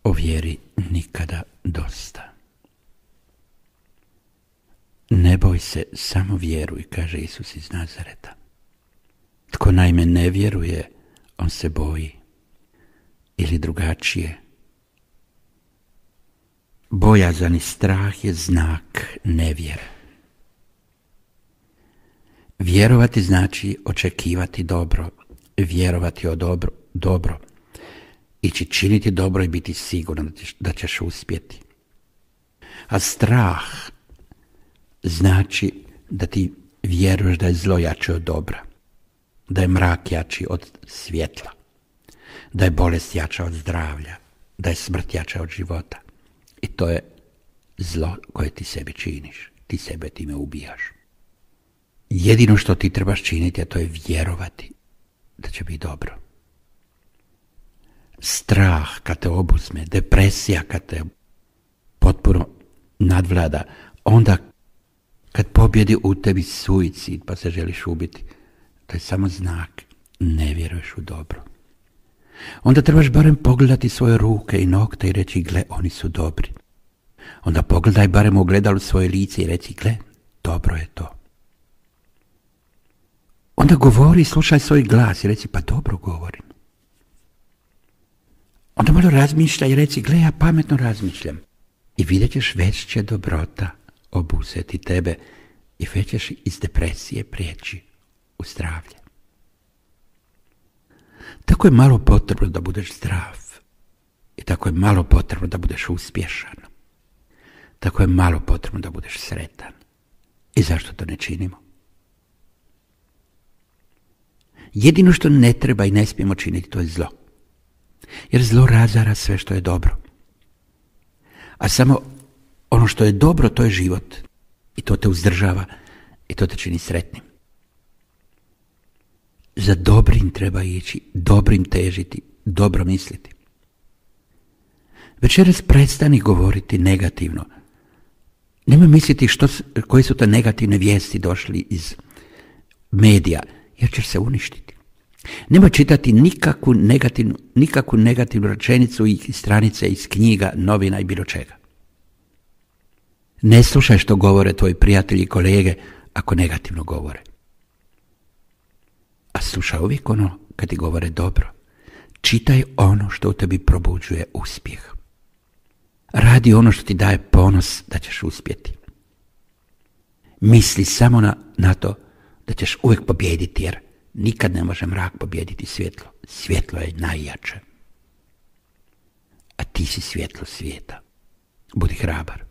O vjeri nikada dosta. Ne boj se, samo vjeruj, kaže Isus iz Nazareta. Tko naime ne vjeruje, on se boji. Ili drugačije. Bojazan i strah je znak nevjere. Vjerovati znači očekivati dobro, vjerovati o dobro, ići činiti dobro i biti siguran da ćeš uspjeti. A strah znači da ti vjeruješ da je zlo jače od dobra, da je mrak jači od svjetla, da je bolest jača od zdravlja, da je smrt jača od života. I to je zlo koje ti sebi činiš, ti sebe time ubijaš. Jedino što ti trebaš činiti, a to je vjerovati da će biti dobro. Strah kad te obuzme, depresija kad te potpuno nadvlada, onda kad pobjedi u tebi suicid pa se želiš ubiti, to je samo znak, ne vjeruješ u dobro. Onda trebaš barem pogledati svoje ruke i nokte i reći, gle, oni su dobri. Onda pogledaj barem u ogledalu svoje lice i reći, gle, dobro je to. Onda govori, slušaj svoj glas i reci, pa dobro govorim. Onda malo razmišljaj i reci, gle, ja pametno razmišljam. I vidjet ćeš, već će dobrota obuzeti tebe i već ćeš iz depresije prijeći u zdravlje. Tako je malo potrebno da budeš zdrav. I tako je malo potrebno da budeš uspješan. Tako je malo potrebno da budeš sretan. I zašto to ne činimo? Jedino što ne treba i ne smijemo činiti, to je zlo. Jer zlo razara sve što je dobro. A samo ono što je dobro, to je život. I to te uzdržava i to te čini sretnim. Za dobrim treba ići, dobrim težiti, dobro misliti. Večeras prestani govoriti negativno. Nemoj misliti koje su to negativne vijesti došli iz medija, jer ćeš se uništiti. Nemoj čitati nikakvu negativnu rečenicu iz stranice, iz knjiga, novina i bilo čega. Ne slušaj što govore tvoji prijatelji i kolege ako negativno govore. A slušaj uvijek ono kad ti govore dobro. Čitaj ono što u tebi probuđuje uspjeh. Radi ono što ti daje ponos da ćeš uspjeti. Misli samo na to da ćeš uvijek pobijediti, jer nikad ne može mrak pobijediti svjetlo. Svjetlo je najjače. A ti si svjetlo svijeta. Budi hrabar.